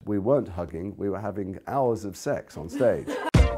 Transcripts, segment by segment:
we weren't hugging, we were having hours of sex on stage.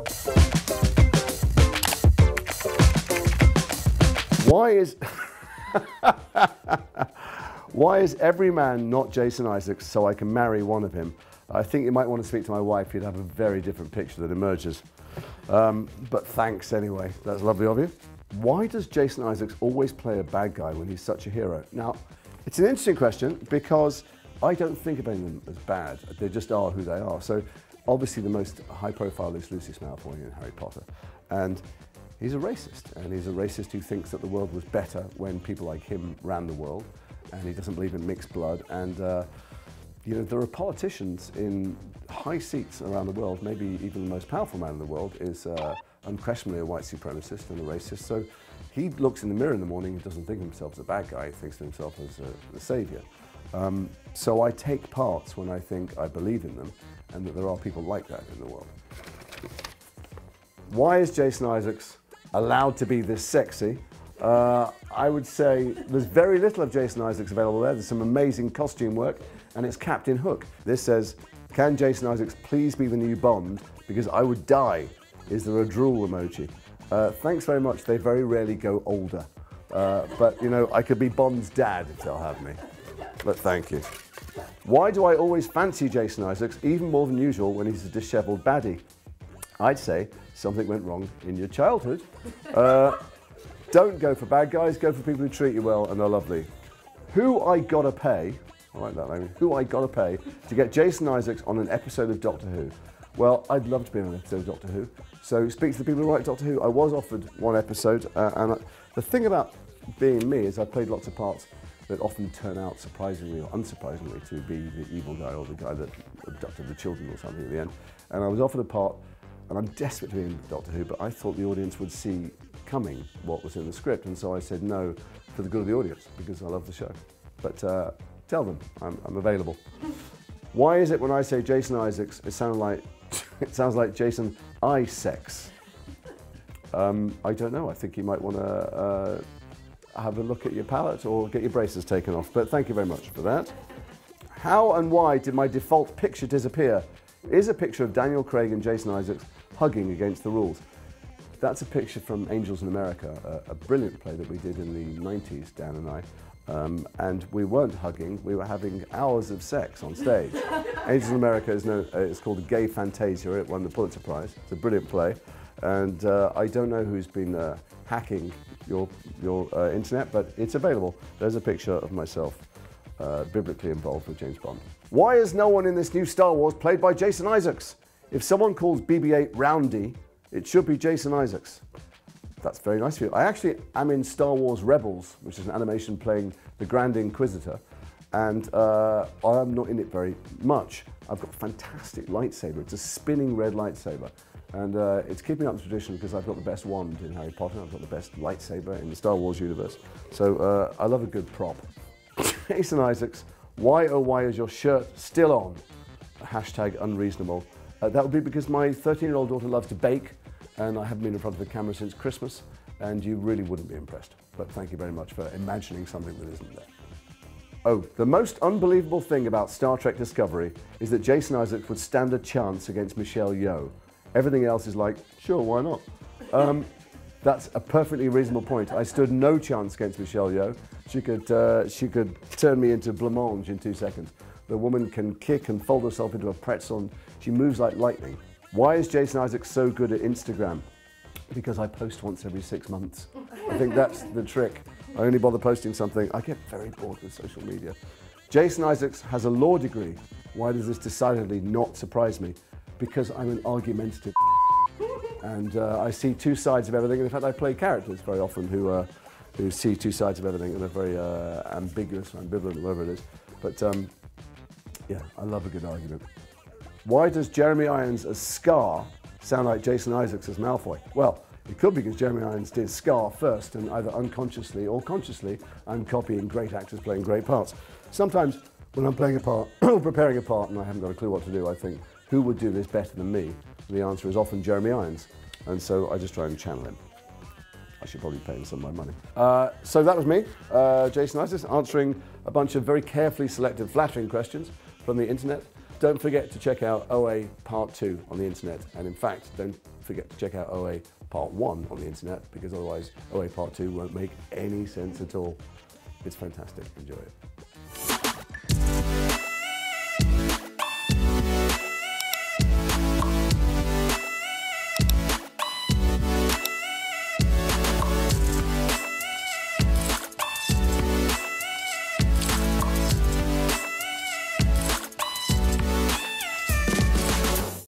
Why is every man not Jason Isaacs so I can marry one of him? I think you might want to speak to my wife. You'd have a very different picture that emerges. But thanks anyway. That's lovely of you. Why does Jason Isaacs always play a bad guy when he's such a hero? Now, it's an interesting question because I don't think of any of them as bad. They just are who they are. So obviously the most high profile is Lucius Malfoy in Harry Potter. And he's a racist. And he's a racist who thinks that the world was better when people like him ran the world. And he doesn't believe in mixed blood. And you know, there are politicians in high seats around the world, maybe even the most powerful man in the world is unquestionably a white supremacist and a racist. So he looks in the mirror in the morning and doesn't think of himself as a bad guy, he thinks of himself as a savior. So I take parts when I think I believe in them and that there are people like that in the world. Why is Jason Isaacs allowed to be this sexy? I would say there's very little of Jason Isaacs available there. There's some amazing costume work, and it's Captain Hook. This says, can Jason Isaacs please be the new Bond? Because I would die. Is there a drool emoji? Thanks very much. They very rarely go older. But, you know, I could be Bond's dad if they'll have me. But thank you. Why do I always fancy Jason Isaacs even more than usual when he's a disheveled baddie? I'd say something went wrong in your childhood. Don't go for bad guys, go for people who treat you well and are lovely. Who I gotta pay, I like that language, who I gotta pay to get Jason Isaacs on an episode of Doctor Who? Well, I'd love to be on an episode of Doctor Who. So speak to the people who write Doctor Who. I was offered one episode, the thing about being me is I've played lots of parts that often turn out surprisingly or unsurprisingly to be the evil guy or the guy that abducted the children or something at the end. And I was offered a part, and I'm desperate to be in Doctor Who, but I thought the audience would see coming what was in the script, and so I said no for the good of the audience because I love the show. But tell them I'm available. Why is it when I say Jason Isaacs, it sounds like Jason Isaacs? I don't know. I think you might want to have a look at your palate or get your braces taken off. But thank you very much for that. How and why did my default picture disappear? Is a picture of Daniel Craig and Jason Isaacs hugging against the rules. That's a picture from Angels in America, a brilliant play that we did in the 90s, Dan and I. And we weren't hugging, we were having hours of sex on stage. Angels in America is it's called A Gay Fantasia. It won the Pulitzer Prize. It's a brilliant play. And I don't know who's been hacking your internet, but it's available. There's a picture of myself biblically involved with James Bond. Why is no one in this new Star Wars played by Jason Isaacs? If someone calls BB-8 Roundy, it should be Jason Isaacs. That's very nice of you. I actually am in Star Wars Rebels, which is an animation playing the Grand Inquisitor, and I'm not in it very much. I've got a fantastic lightsaber. It's a spinning red lightsaber, and it's keeping up the tradition because I've got the best wand in Harry Potter. I've got the best lightsaber in the Star Wars universe. So I love a good prop. Jason Isaacs, why oh why is your shirt still on? Hashtag unreasonable. That would be because my 13-year-old daughter loves to bake, and I haven't been in front of the camera since Christmas, and you really wouldn't be impressed. But thank you very much for imagining something that isn't there. Oh, the most unbelievable thing about Star Trek Discovery is that Jason Isaacs would stand a chance against Michelle Yeoh. Everything else is like, sure, why not? That's a perfectly reasonable point. I stood no chance against Michelle Yeoh. She could turn me into blancmange in 2 seconds. The woman can kick and fold herself into a pretzel, and she moves like lightning. Why is Jason Isaacs so good at Instagram? Because I post once every 6 months. I think that's the trick. I only bother posting something. I get very bored with social media. Jason Isaacs has a law degree. Why does this decidedly not surprise me? Because I'm an argumentative and I see two sides of everything. And in fact, I play characters very often who see two sides of everything and are very ambiguous or ambivalent, whatever it is. But yeah, I love a good argument. Why does Jeremy Irons as Scar sound like Jason Isaacs as Malfoy? Well, it could be because Jeremy Irons did Scar first, and either unconsciously or consciously, I'm copying great actors playing great parts. Sometimes when I'm playing a part, or preparing a part, and I haven't got a clue what to do, I think, who would do this better than me? And the answer is often Jeremy Irons, and so I just try and channel him. I should probably pay him some of my money. So that was me, Jason Isaacs, answering a bunch of very carefully selected, flattering questions from the internet. don't forget to check out OA Part 2 on the internet. And in fact, don't forget to check out OA Part 1 on the internet, because otherwise OA Part 2 won't make any sense at all. It's fantastic. Enjoy it.